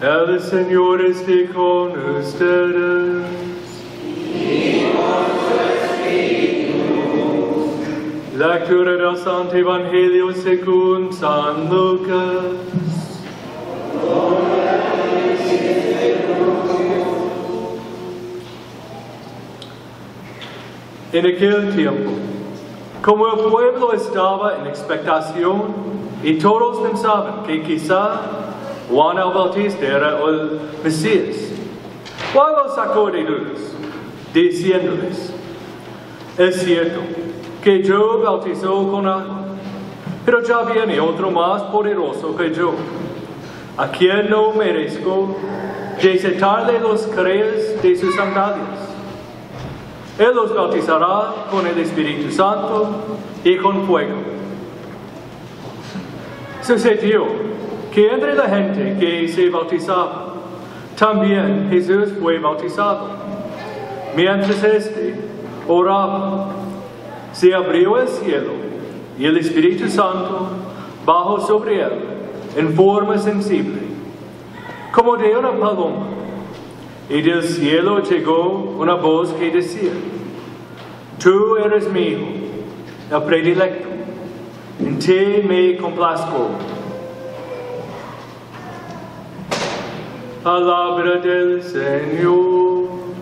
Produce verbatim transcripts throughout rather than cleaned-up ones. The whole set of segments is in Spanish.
El Señor esté con ustedes. Y con tu espíritu. Lectura del Santo Evangelio según San Lucas. En aquel tiempo, como el pueblo estaba en expectación y todos pensaban que quizá Juan el Bautista era el Mesías, Juan los sacó de dudas, diciéndoles: es cierto que yo bautizo con agua, pero ya viene otro más poderoso que yo, a quien no merezco desatarle los crees de sus sandalias. Él los bautizará con el Espíritu Santo y con fuego. Sucedió que entre la gente que se bautizaba, también Jesús fue bautizado. Mientras éste oraba, se abrió el cielo y el Espíritu Santo bajó sobre él en forma sensible, como de una paloma. Y del cielo llegó una voz que decía: tú eres mi Hijo, el predilecto, en ti me complazco. Palabra del Señor.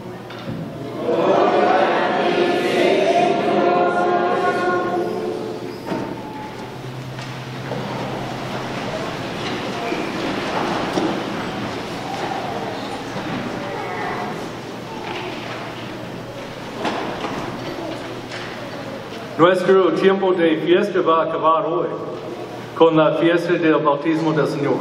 Nuestro tiempo de fiesta va a acabar hoy con la fiesta del bautismo del Señor.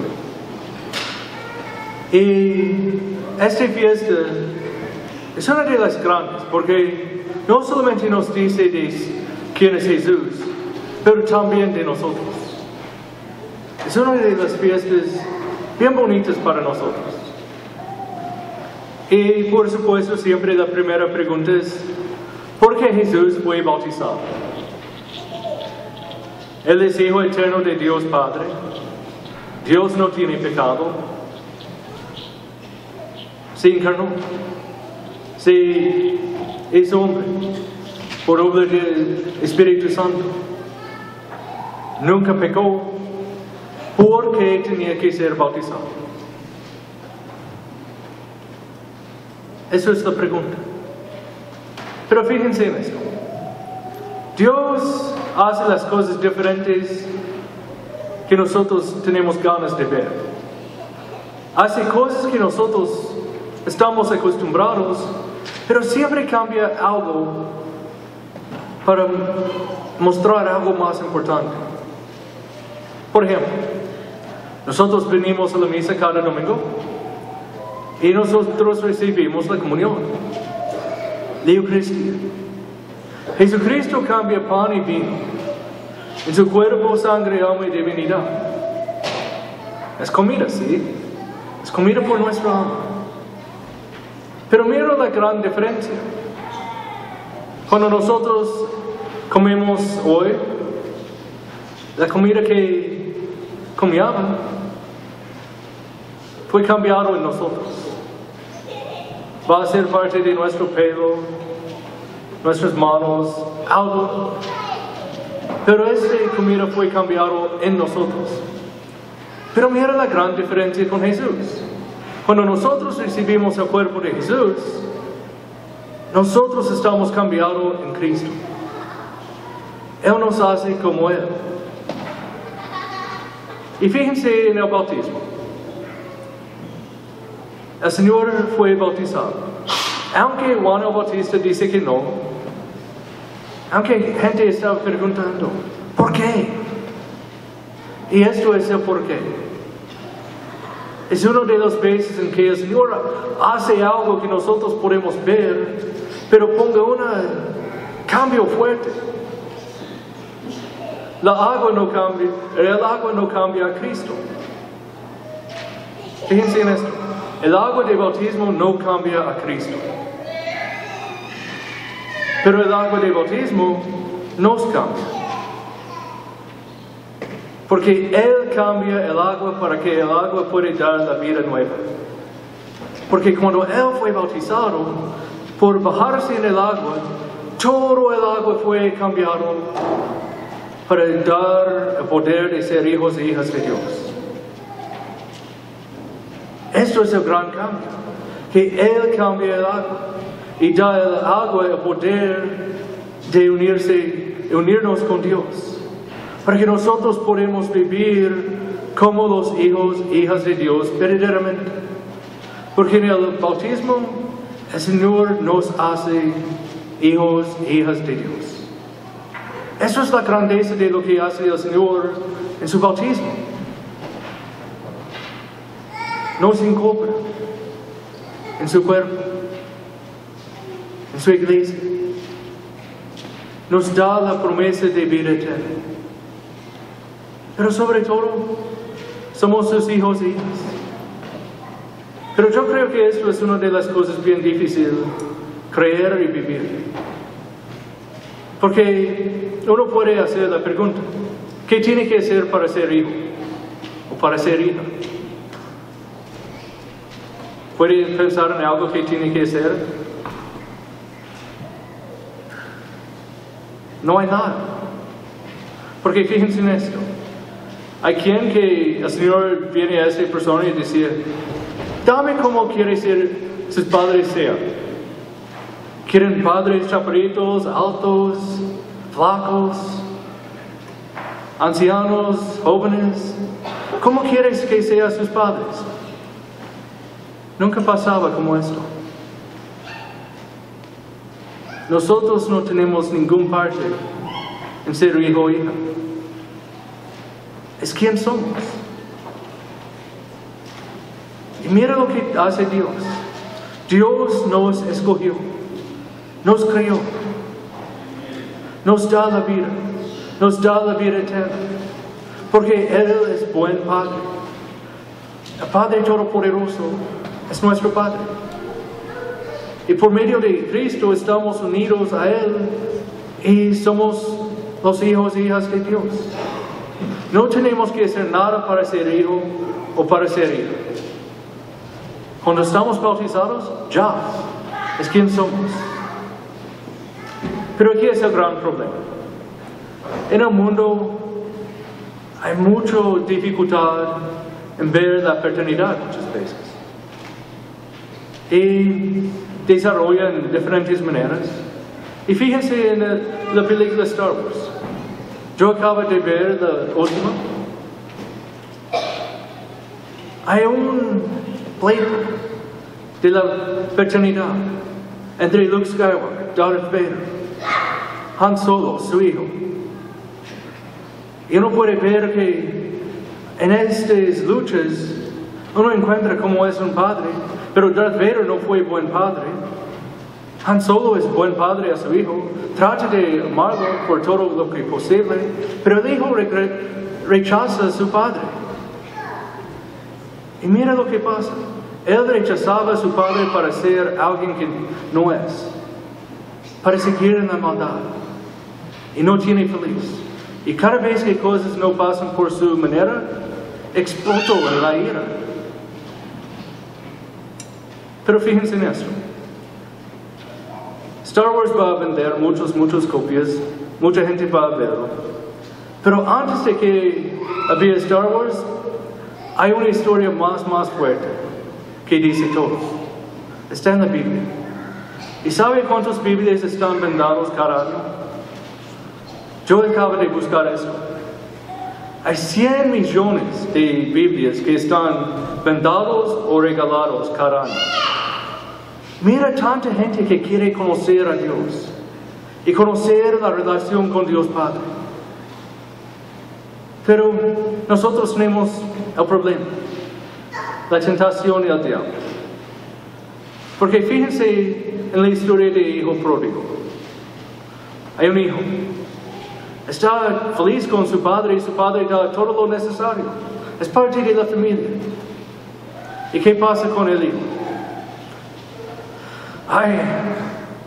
Y esta fiesta es una de las grandes porque no solamente nos dice de quién es Jesús, pero también de nosotros. Es una de las fiestas bien bonitas para nosotros. Y por supuesto siempre la primera pregunta es: ¿por qué Jesús fue bautizado? Él es Hijo eterno de Dios Padre. Dios no tiene pecado. Se encarnó. Se es hombre por obra del Espíritu Santo. Nunca pecó. ¿Por qué tenía que ser bautizado? Esa es la pregunta. Pero fíjense en esto. Dios hace las cosas diferentes que nosotros tenemos ganas de ver. Hace cosas que nosotros estamos acostumbrados, pero siempre cambia algo para mostrar algo más importante. Por ejemplo, nosotros venimos a la misa cada domingo y nosotros recibimos la comunión, la Eucaristía. Jesucristo cambia pan y vino en su cuerpo, sangre, alma y divinidad. Es comida, ¿sí? Es comida por nuestra alma. Pero mira la gran diferencia. Cuando nosotros comemos hoy, la comida que comíamos fue cambiado en nosotros. Va a ser parte de nuestro pelo, nuestras manos, algo. Pero esta comida fue cambiado en nosotros. Pero mira la gran diferencia con Jesús. Cuando nosotros recibimos el cuerpo de Jesús, nosotros estamos cambiados en Cristo. Él nos hace como Él. Y fíjense en el bautismo. El Señor fue bautizado. Aunque Juan el Bautista dice que no, aunque gente estaba preguntando, ¿por qué? Y esto es el por qué. Es una de las veces en que el Señor hace algo que nosotros podemos ver, pero ponga un cambio fuerte. La agua no cambia, el agua no cambia a Cristo. Fíjense en esto. El agua de bautismo no cambia a Cristo. Pero el agua de bautismo nos cambia. Porque Él cambia el agua para que el agua pueda dar la vida nueva. Porque cuando Él fue bautizado, por bajarse en el agua, todo el agua fue cambiado para dar el poder de ser hijos e hijas de Dios. Esto es el gran cambio, que Él cambia el agua y da el agua el poder de unirse, unirnos con Dios, para que nosotros podamos vivir como los hijos e hijas de Dios verdaderamente. Porque en el bautismo el Señor nos hace hijos e hijas de Dios. Eso es la grandeza de lo que hace el Señor en su bautismo. Nos incorpora en su cuerpo, en su iglesia. Nos da la promesa de vida eterna. Pero sobre todo, somos sus hijos e hijas. Pero yo creo que esto es una de las cosas bien difíciles, creer y vivir. Porque uno puede hacer la pregunta, ¿qué tiene que hacer para ser hijo o para ser hija? ¿Puede pensar en algo que tiene que hacer? No hay nada. Porque fíjense en esto. Hay quien que el Señor viene a esa persona y decía, dame como quiere ser sus padres sean. Quieren padres chaparritos, altos, flacos, ancianos, jóvenes. ¿Cómo quieres que sean sus padres? Nunca pasaba como esto. Nosotros no tenemos ningún parte en ser hijo o hija. Es quien somos. Y mira lo que hace Dios. Dios nos escogió, nos creó, nos da la vida, nos da la vida eterna, porque Él es buen Padre. El Padre Todopoderoso es nuestro Padre. Y por medio de Cristo estamos unidos a Él y somos los hijos e hijas de Dios. No tenemos que hacer nada para ser hijo o para ser hija. Cuando estamos bautizados, ya, es quien somos. Pero aquí es el gran problema. En el mundo hay mucha dificultad en ver la paternidad muchas veces. Y desarrollan diferentes maneras. Y fíjense en el, la película Star Wars. Yo acabo de ver la última. Hay un pleito de la paternidad entre Luke Skywalker, Darth Vader, Han Solo, su hijo. Y uno puede ver que en estas luchas uno encuentra cómo es un padre, pero Darth Vader no fue buen padre. Han Solo es buen padre a su hijo, trata de amarlo por todo lo que es posible, pero el hijo re rechaza a su padre. Y mira lo que pasa. Él rechazaba a su padre para ser alguien que no es, para seguir en la maldad, y no tiene feliz. Y cada vez que cosas no pasan por su manera, explotó en la ira. Pero fíjense en esto. Star Wars va a vender muchas, muchas copias, mucha gente va a verlo. Pero antes de que había Star Wars, hay una historia más, más fuerte que dice todo. Está en la Biblia. ¿Y sabe cuántas Biblias están vendados cada año? Yo acabo de buscar eso. Hay cien millones de Biblias que están vendados o regalados cada año. Mira tanta gente que quiere conocer a Dios y conocer la relación con Dios Padre. Pero nosotros tenemos el problema, la tentación y el diablo. Porque fíjense en la historia de hijo pródigo. Hay un hijo. Está feliz con su padre y su padre da todo lo necesario. Es parte de la familia. ¿Y qué pasa con el hijo? Ay,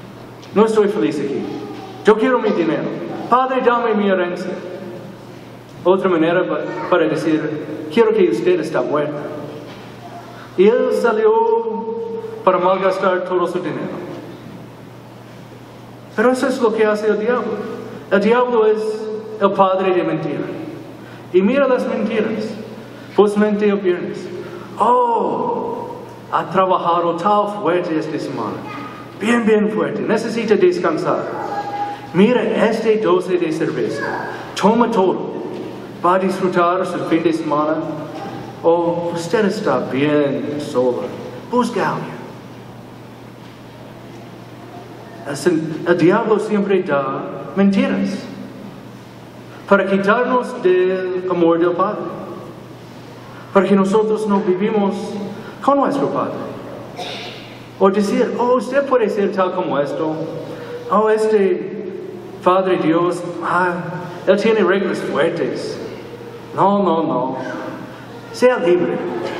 no estoy feliz aquí. Yo quiero mi dinero. Padre, dame mi herencia. Otra manera para decir, quiero que usted esté muerto. Y él salió para malgastar todo su dinero. Pero eso es lo que hace el diablo. El diablo es el padre de mentira. Y mira las mentiras. Posiblemente el viernes. Oh, ha trabajado tan fuerte esta semana. Bien, bien fuerte. Necesita descansar. Mira este doce de cerveza. Toma todo. Va a disfrutar su fin de semana. Oh, usted está bien sola. Busca a alguien. El diablo siempre da mentiras para quitarnos del amor del Padre, para que nosotros no vivimos con nuestro Padre. O decir, oh, usted puede ser tal como esto. Oh, este Padre Dios, ah, Él tiene reglas fuertes. No, no, no. Sea libre.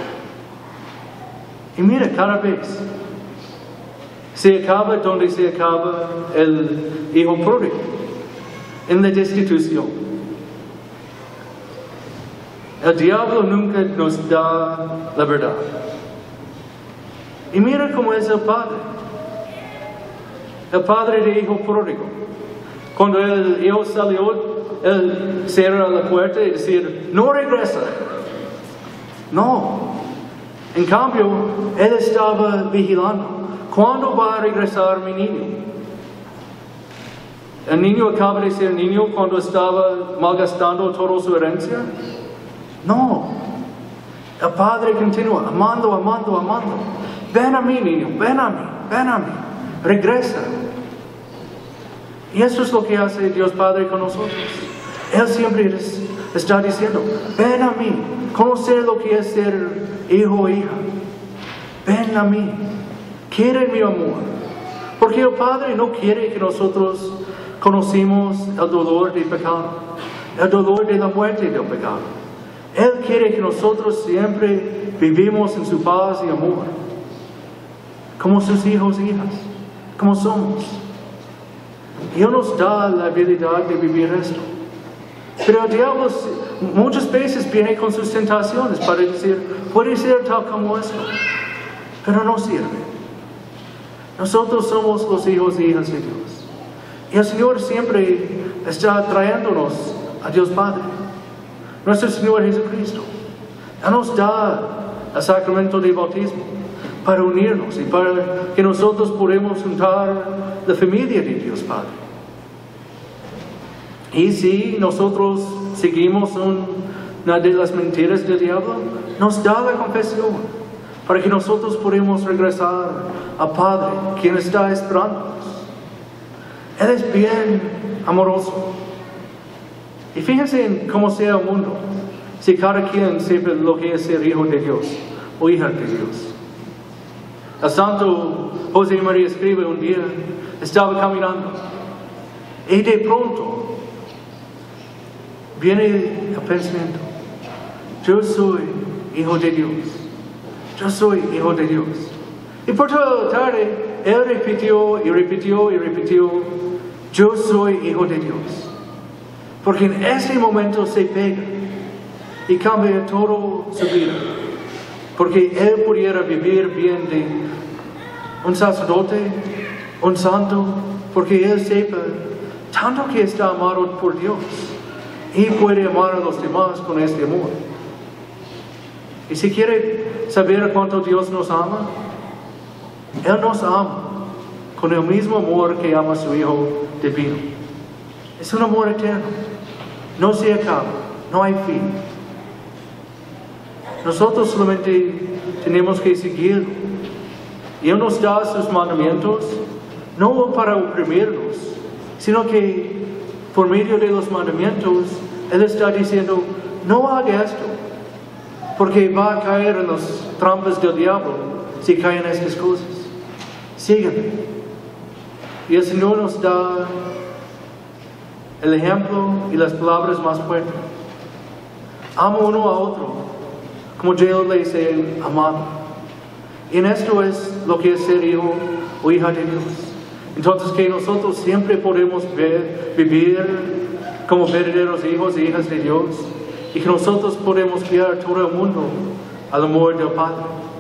Y mira, cada vez se acaba donde se acaba el hijo pródigo, en la destitución. El diablo nunca nos da la verdad. Y mira cómo es el padre. El padre de hijo pródigo. Cuando el hijo salió, él cerró la puerta y decía, no regresa. No. En cambio, él estaba vigilando. ¿Cuándo va a regresar mi niño? ¿El niño acaba de ser niño cuando estaba malgastando toda su herencia? No. El padre continúa amando, amando, amando. Ven a mí, niño, ven a mí, ven a mí. Regresa. Y eso es lo que hace Dios Padre con nosotros. Él siempre está diciendo, ven a mí, conocer lo que es ser hijo o hija. Ven a mí. Quiere mi amor. Porque el Padre no quiere que nosotros conocimos el dolor del pecado, el dolor de la muerte del pecado. Él quiere que nosotros siempre vivimos en su paz y amor, como sus hijos e hijas, como somos. Y Él nos da la habilidad de vivir esto. Pero el diablo muchas veces viene con sus tentaciones para decir, puede ser tal como esto, pero no sirve. Nosotros somos los hijos y hijas de Dios. Y el Señor siempre está trayéndonos a Dios Padre. Nuestro Señor Jesucristo. Él nos da el sacramento de bautismo para unirnos y para que nosotros podamos juntar la familia de Dios Padre. Y si nosotros seguimos una de las mentiras del diablo, nos da la confesión para que nosotros podamos regresar al Padre, quien está esperándonos. Él es bien amoroso. Y fíjense en cómo sea el mundo, si cada quien sepa lo que es ser hijo de Dios o hija de Dios. El santo José María Escrivá un día estaba caminando y de pronto viene el pensamiento, yo soy hijo de Dios. Yo soy hijo de Dios. Y por toda la tarde, él repitió y repitió y repitió, yo soy hijo de Dios. Porque en ese momento se pega y cambia toda su vida. Porque él pudiera vivir bien de un sacerdote, un santo, porque él sepa tanto que está amado por Dios y puede amar a los demás con este amor. Y si quiere saber cuánto Dios nos ama, Él nos ama con el mismo amor que ama a su Hijo divino. Es un amor eterno. No se acaba, no hay fin. Nosotros solamente tenemos que seguirlo. Y Él nos da sus mandamientos, no para oprimirnos, sino que por medio de los mandamientos, Él está diciendo, no haga esto, porque va a caer en las trampas del diablo si caen estas cosas. Síganme. Y el Señor nos da el ejemplo y las palabras más fuertes. Ama uno a otro, como yo les he amado. Y en esto es lo que es ser hijo o hija de Dios. Entonces que nosotros siempre podemos ver, vivir como verdaderos hijos e hijas de Dios, y que nosotros podemos guiar a todo el mundo al amor del Padre.